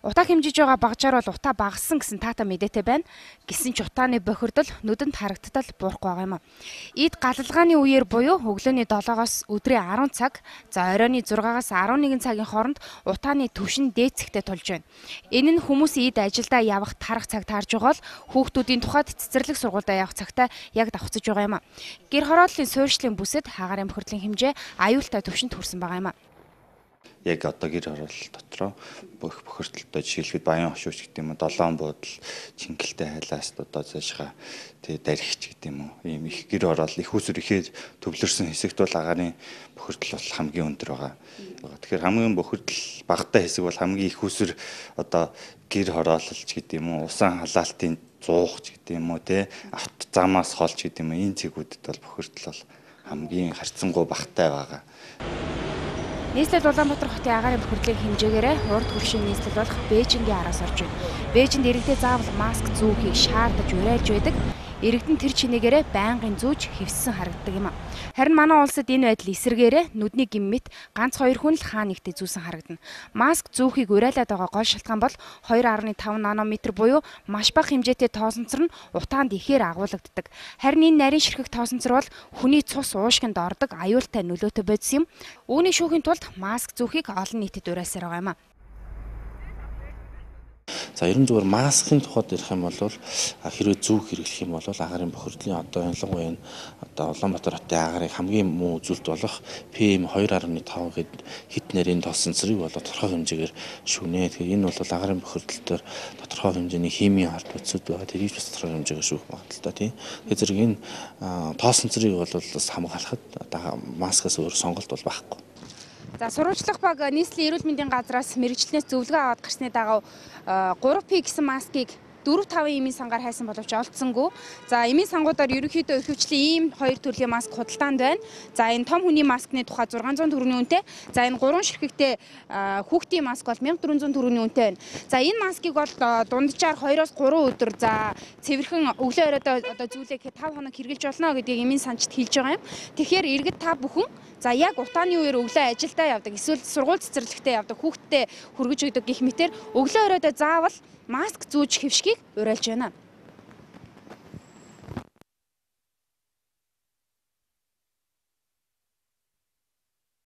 Утаа хэмжиж байгаа багжаар бол утаа багассан гэсэн таата мэдээтэй байна. Гэсэн ч утааны бохирдол нүдэнд харагдтал буурахгүй байгаа юм а. Эд галалгааны үеэр буюу өглөөний 7-оос өдрийн 10 цаг, за оройны 6-аас 11 цагийн хооронд утааны түвшин дээцэхтэй тулж байна. Энэ нь хүмүүсийн эд ажилдаа явах тарах цаг таарж байгаа бол хүүхдүүдийн тухайд цэцэрлэг сургуультай явах цагтаа яг давхцаж байгаа юм а. Гэр хорооллын суурьшлын бүсэд хагаарын бохирдлын хэмжээ аюултай түвшинд хүрсэн байгаа юм а. Яг одоо гэр хороолол дотроо бүх бохирдолтой жишээлбэл баян хошууч гэдэг юм уу, долоон буудал, чингэлтэй хайлаас одоо заашгаа тэгээ даригч гэдэг юм уу. Ийм их гэр хороол их усүр ихээр төвлөрсөн хэсэгт бол агаарын бохирдол бол хамгийн өндөр байгаа. Тэгэхээр хамгийн бохирдол багатай хэсэг бол хамгийн их усүр одоо гэр хороололч гэдэг юм уу, усан халаалтын зуугч гэдэг юм уу, тэ авто замаас холч гэдэг юм уу, энэ зэгүүдэд бол бохирдол бол хамгийн харьцангуй багатай байгаа. Нийслэл Улаанбаатар хотын агаарын бохирдлын хэмжээгээр урд хөлшийн нийслэл болох Бээжингийн араас орж байна. Бээжинд иргэдэд заавал маск зүүхийг шаардаж уриалж байдаг. Иргэдэн тэр чинээгээрээ байнгын зүүж хэвссэн харагддаг юм а. Харин манай улсад энэ байдал эсэргээрээ нүдний гиммит ганц 2 хүн л хаа нэгтээ зүүсэн харагдана. Маск зүүхийг уриалаад байгаа гол шалтгаан бол 2.5 нанометр буюу маш бага хэмжээтэй тоосонцор нь утаанд ихээр агуулгаддаг. Харин энэ нарийн ширхэг тоосонцор бол хүний цус уушгинд ордог аюултай нөлөөтэй байдсан юм. Үүний шүүхийн тулд маск зүүхийг олон нийтэд уриалсаар байгаа юм а. За ерөн зүгээр маскын тухайд ярих юм бол хэрвээ зүүх хэрэглэх юм бол агаарын бохирдлын одоо ялангуяа одоо Улаанбаатар хотын агаарын хамгийн муу үзүүлэлт болох PM2.5 гэд хит нарийн тоосонцрыг бол тодорхой хэмжээгээр шүнэ. Тэгэхээр энэ бол агаарын бохирдолтоор тодорхой хэмжээний химийн холбооцууд байгаа. Тэрийг бас тодорхой хэмжээгээр шүүх магадaltaй тийм. Тэгэхээр зэрэг энэ тоосонцрыг бол бас хамгаалахад одоо маскаас өөр сонголт бол байхгүй. За сурвалжлах баг нийслэлийн эрүүл мэндийн газраас мэрэгчлэнээс зөвлөгөө аваад гарсны дагав 3P гэсэн маскыг 4-5 эмийн сангаар хайсан боловч олдсонгүй. За эмийн сангуудаар ерөнхийдөө ихэвчлэн ийм 2 төрлийн маск худалдаанд байна. За энэ том хүний маскны тухай 600 төгрөгийн үнэтэй. За энэ 3 ширхэгтэй хүүхдийн маск бол 1400 төгрөгийн үнэтэй байна. За энэ маскыг бол дунджаар 2-3 өдөр за цэвэрхэн өглөө оройдоо одоо зүйлээ 5 хоног хэрглэж болно гэдгийг эмийн санчд хэлж байгаа юм. Тэгэхээр иргэд та бүхэн за яг утааны үеэр өглөө ажилдаа явдаг эсвэл сургууль цэцэрлэгтээ явдаг хүүхдтэй хүргэж өгдөг гэх мэтэр өглөө оройдоо заавал маск зүүж хэвшгийг уриалж байна.